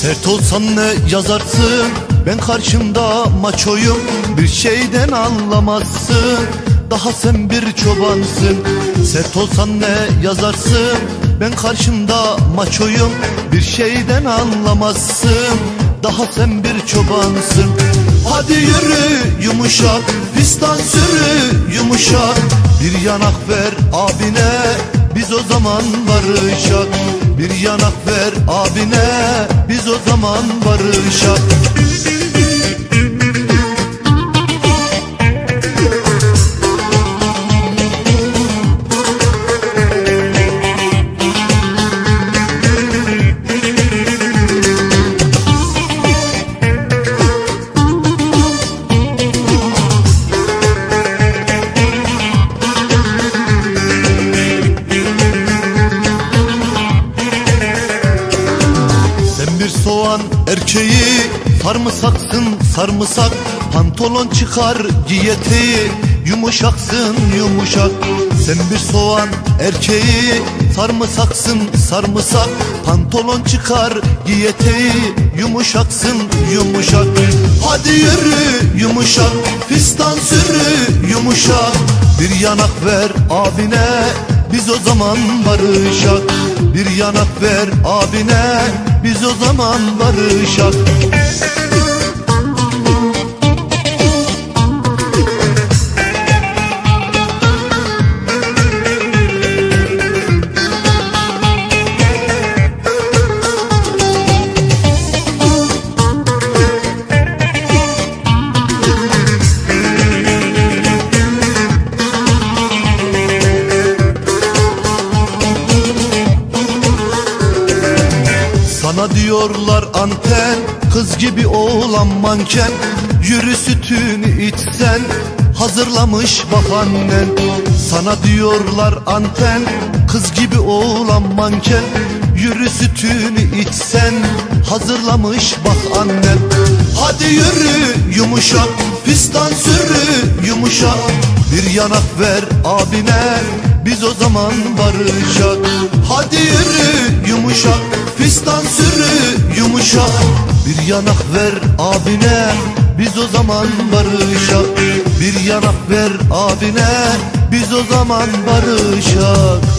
Sert olsan ne yazarsın, ben karşımda maçoyum. Bir şeyden anlamazsın, daha sen bir çobansın. Sert olsan ne yazarsın, ben karşımda maçoyum. Bir şeyden anlamazsın, daha sen bir çobansın. Hadi yürü yumuşak, fistan sürü yumuşak. Bir yanak ver abine, biz o zaman barışak. Bir yanak ver abine, biz o zaman barışak. Soğan erkeği, sarımsaksın sarımsak. Pantolon çıkar giy eteği, yumuşaksın yumuşak. Sen bir soğan erkeği, sarımsaksın sarımsak. Pantolon çıkar giy eteği, yumuşaksın yumuşak. Hadi yürü yumuşak, fistan sürü yumuşak. Bir yanak ver abine, biz o zaman barışak. Bir yanak ver abine, biz o zaman barışak. Sana diyorlar anten, kız gibi oğlan manken. Yürü sütünü içsen, hazırlamış bak annen. Sana diyorlar anten, kız gibi oğlan manken. Yürü sütünü içsen, hazırlamış bak annen. Hadi yürü yumuşak, fistan sürü yumuşak. Bir yanak ver abine, biz o zaman barışak. Hadi yürü yumuşak, fistan sürü yumuşak. Bir yanak ver abine, biz o zaman barışak. Bir yanak ver abine, biz o zaman barışak.